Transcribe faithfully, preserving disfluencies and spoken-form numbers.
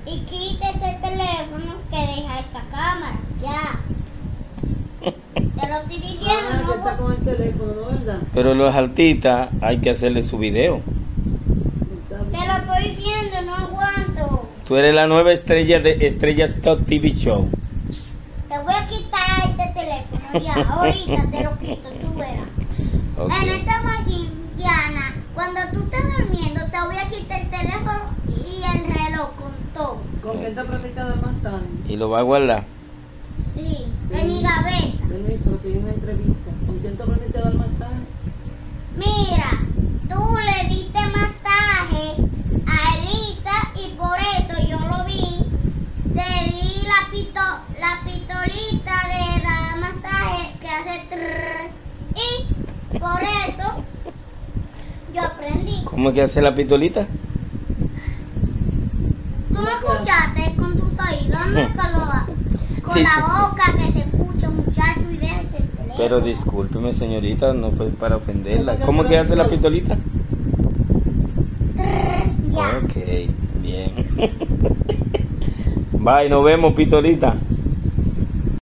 Y quita ese teléfono que deja esa cámara. Ya. Te lo estoy diciendo. Ah, no que está con el teléfono, ¿no, verdad? Pero los artistas hay que hacerle su video. Te lo estoy diciendo, no aguanto. Tú eres la nueva estrella de Estrellas Top T V Show. Te voy a quitar ese teléfono ya. Ahorita te lo quito, tú verás. Okay. En esta mañana, cuando tú estés durmiendo, te voy a quitar el teléfono y el reloj con todo. ¿Con quién te practicado el masaje? Y lo va a guardar. Sí, en mi gaveta. Permiso, que hay una entrevista. ¿Con quién te aprendiste a dar masaje? Mira, tú le diste masaje a Elisa y por eso yo lo vi. Te di la, pito, la pistolita de dar masaje que hace trrr, y por eso yo aprendí. ¿Cómo es que hace la pistolita? ¿Tú me escuchaste con tus oídos? No es con, lo- con la boca que se escucha, muchacho, y deja ese teléfono. Pero discúlpeme, señorita, no fue para ofenderla. ¿Cómo que hace la pistolita? Trrr, ya. Ok, bien. Bye, nos vemos, pistolita.